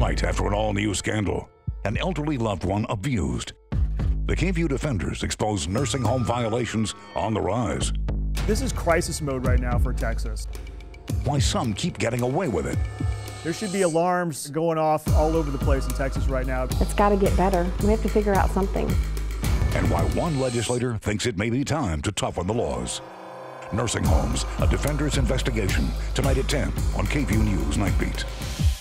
fight after an all-new scandal. An elderly loved one abused. The KVUE defenders expose nursing home violations on the rise. This is crisis mode right now for Texas. Why some keep getting away with it. There should be alarms going off all over the place in Texas right now. It's got to get better. We have to figure out something. And why one legislator thinks it may be time to toughen the laws. Nursing homes, a defender's investigation, tonight at 10 on KVUE News Night Beat.